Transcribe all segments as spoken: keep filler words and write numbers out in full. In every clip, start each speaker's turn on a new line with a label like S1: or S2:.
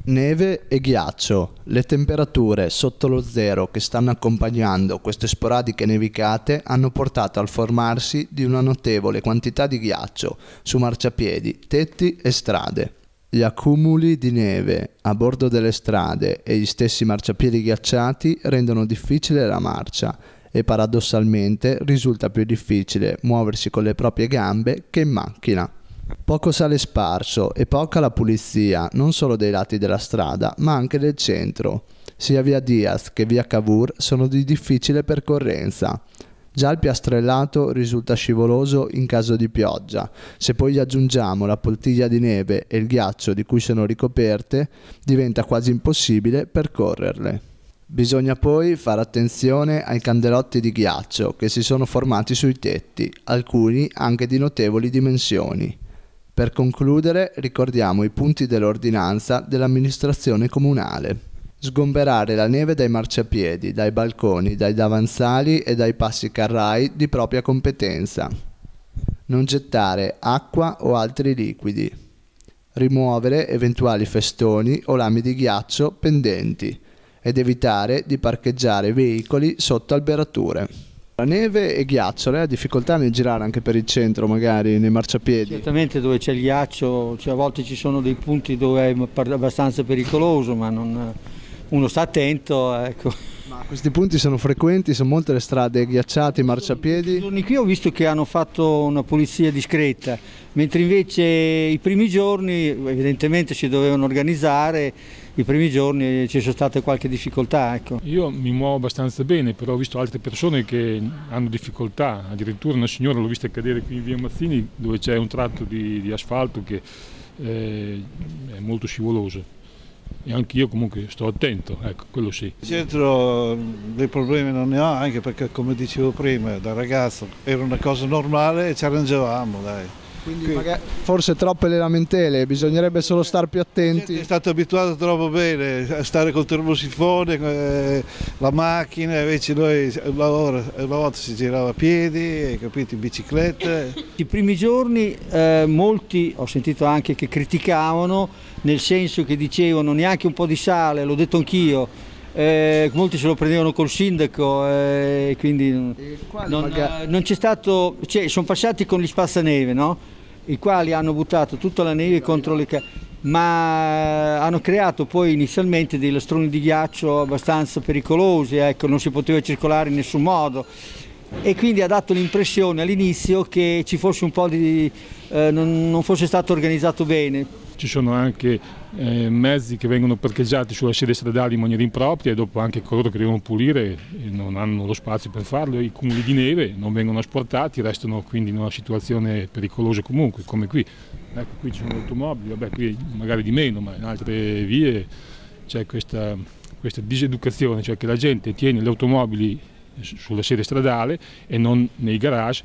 S1: Neve e ghiaccio. Le temperature sotto lo zero che stanno accompagnando queste sporadiche nevicate hanno portato al formarsi di una notevole quantità di ghiaccio su marciapiedi, tetti e strade. Gli accumuli di neve a bordo delle strade e gli stessi marciapiedi ghiacciati rendono difficile la marcia e paradossalmente risulta più difficile muoversi con le proprie gambe che in macchina. Poco sale sparso e poca la pulizia non solo dei lati della strada ma anche del centro. Sia via Diaz che via Cavour sono di difficile percorrenza. Già il piastrellato risulta scivoloso in caso di pioggia. Se poi gli aggiungiamo la poltiglia di neve e il ghiaccio di cui sono ricoperte, diventa quasi impossibile percorrerle. Bisogna poi fare attenzione ai candelotti di ghiaccio che si sono formati sui tetti, alcuni anche di notevoli dimensioni. Per concludere, ricordiamo i punti dell'ordinanza dell'amministrazione comunale. Sgomberare la neve dai marciapiedi, dai balconi, dai davanzali e dai passi carrai di propria competenza. Non gettare acqua o altri liquidi. Rimuovere eventuali festoni o lami di ghiaccio pendenti ed evitare di parcheggiare veicoli sotto alberature. La neve e ghiaccio, lei ha difficoltà nel girare anche per il centro, magari nei marciapiedi?
S2: Certamente dove c'è il ghiaccio, cioè a volte ci sono dei punti dove è abbastanza pericoloso, ma non, uno sta attento, ecco.
S1: Ma questi punti sono frequenti, sono molte le strade ghiacciate, i marciapiedi?
S2: I giorni qui ho visto che hanno fatto una pulizia discreta, mentre invece i primi giorni evidentemente si dovevano organizzare, i primi giorni ci sono state qualche difficoltà. Ecco.
S3: Io mi muovo abbastanza bene, però ho visto altre persone che hanno difficoltà, addirittura una signora l'ho vista cadere qui in via Mazzini dove c'è un tratto di, di asfalto che eh, è molto scivoloso. E anche io comunque sto attento, ecco, quello sì.
S4: In centro dei problemi non ne ho, anche perché come dicevo prima, da ragazzo era una cosa normale e ci arrangiavamo, dai.
S1: Quindi magari, forse troppe le lamentele, bisognerebbe solo stare più attenti.
S4: È stato abituato troppo bene a stare col termosifone, eh, la macchina, invece noi una volta si girava a piedi, capito, in bicicletta.
S2: I primi giorni eh, molti ho sentito anche che criticavano, nel senso che dicevano neanche un po' di sale, l'ho detto anch'io. Eh, molti se lo prendevano col sindaco, eh, quindi non, eh, non c'è stato, cioè, sono passati con gli spazzaneve, no? I quali hanno buttato tutta la neve contro le case, ma hanno creato poi inizialmente dei lastroni di ghiaccio abbastanza pericolosi, ecco, non si poteva circolare in nessun modo e quindi ha dato l'impressione all'inizio che ci fosse un po' di, eh, non, non fosse stato organizzato bene.
S3: Ci sono anche eh, mezzi che vengono parcheggiati sulle sede stradali in maniera impropria e dopo anche coloro che devono pulire e non hanno lo spazio per farlo, i cumuli di neve non vengono asportati, restano quindi in una situazione pericolosa comunque, come qui. Ecco, qui ci sono automobili, vabbè, qui magari di meno, ma in altre vie c'è questa, questa diseducazione, cioè che la gente tiene le automobili sulla sede stradale e non nei garage.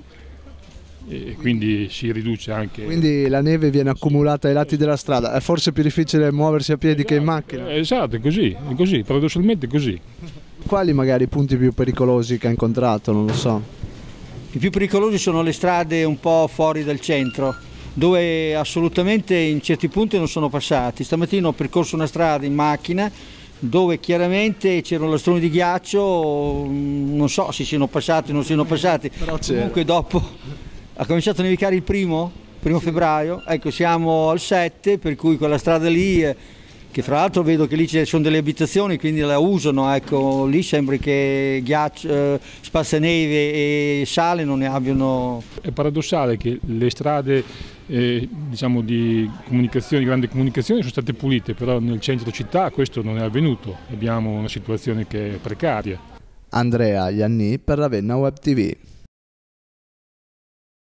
S3: E quindi si riduce anche.
S1: Quindi la neve viene accumulata ai lati della strada, è forse più difficile muoversi a piedi, esatto, che in macchina?
S3: Esatto, è così, è così, paradossalmente è così.
S1: Quali magari i punti più pericolosi che ha incontrato, non lo so?
S2: I più pericolosi sono le strade un po' fuori dal centro, dove assolutamente in certi punti non sono passati. Stamattina ho percorso una strada in macchina dove chiaramente c'erano lastroni di ghiaccio, non so se siano passati o non siano passati, però comunque dopo ha cominciato a nevicare il primo, primo febbraio, ecco siamo al sette, per cui quella strada lì, eh, che fra l'altro vedo che lì ci sono delle abitazioni, quindi la usano, ecco lì sembra che ghiaccio, eh, spazzaneve e sale non ne abbiano.
S3: È paradossale che le strade eh, diciamo di comunicazione, di grande comunicazione sono state pulite, però nel centro città questo non è avvenuto, abbiamo una situazione che è precaria.
S1: Andrea Ianni per Ravenna Web T V.